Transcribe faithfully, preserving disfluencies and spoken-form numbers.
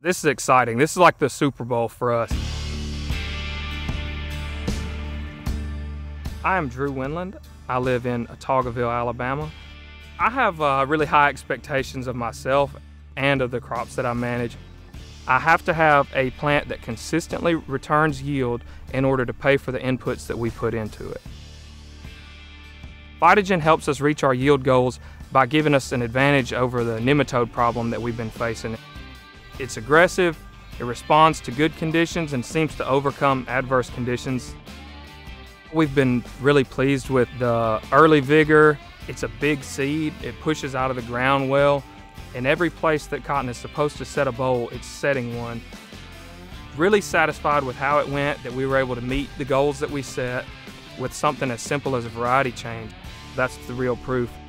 This is exciting. This is like the Super Bowl for us. I am Drew Wendland. I live in Autaugaville, Alabama. I have uh, really high expectations of myself and of the crops that I manage. I have to have a plant that consistently returns yield in order to pay for the inputs that we put into it. PhytoGen helps us reach our yield goals by giving us an advantage over the nematode problem that we've been facing. It's aggressive, it responds to good conditions and seems to overcome adverse conditions. We've been really pleased with the early vigor. It's a big seed, it pushes out of the ground well. In every place that cotton is supposed to set a boll, it's setting one. Really satisfied with how it went, that we were able to meet the goals that we set with something as simple as a variety change. That's the real proof.